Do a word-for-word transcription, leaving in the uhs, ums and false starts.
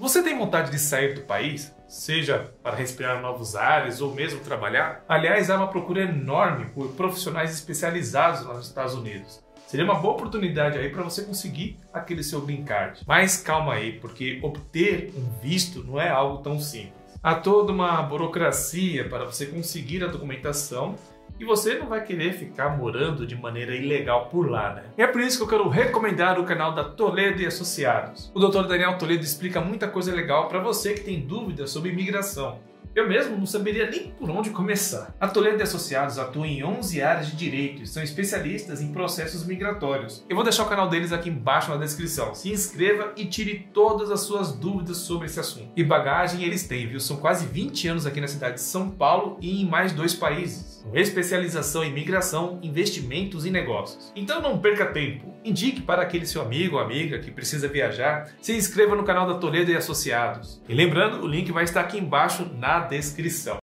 Você tem vontade de sair do país? Seja para respirar novos ares ou mesmo trabalhar? Aliás, há uma procura enorme por profissionais especializados lá nos Estados Unidos. Seria uma boa oportunidade aí para você conseguir aquele seu green card. Mas calma aí, porque obter um visto não é algo tão simples. Há toda uma burocracia para você conseguir a documentação e você não vai querer ficar morando de maneira ilegal por lá, né? E é por isso que eu quero recomendar o canal da Toledo e Associados. O doutor Daniel Toledo explica muita coisa legal para você que tem dúvidas sobre imigração. Eu mesmo não saberia nem por onde começar. A Toledo e Associados atua em onze áreas de direito e são especialistas em processos migratórios. Eu vou deixar o canal deles aqui embaixo na descrição. Se inscreva e tire todas as suas dúvidas sobre esse assunto. E bagagem eles têm, viu? São quase vinte anos aqui na cidade de São Paulo e em mais dois países. Com especialização em migração, investimentos e negócios. Então não perca tempo. Indique para aquele seu amigo ou amiga que precisa viajar. Se inscreva no canal da Toledo e Associados. E lembrando, o link vai estar aqui embaixo na descrição.